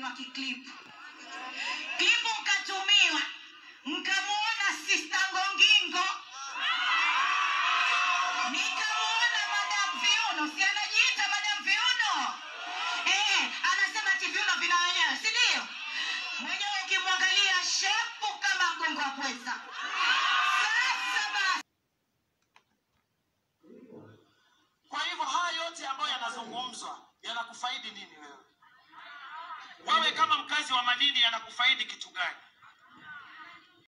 mkatumiwa kiklipu. Klipu mkatumiwa, mkamuona Sister Ngongingo. Nikamuona Madam Viuno, si anajiita Madam Viuno? Anasema ati viuno vina wenyewe, si ndio? Mwenyewe ukimwangalia shepu kama mgongo wa pweza. Sasa basi. Kwa hivyo haya yote ambayo yanazungumzwa yanakufaidi nini wewe? Wewe kama mkazi wa Malindi yanakufaidi kitu gani?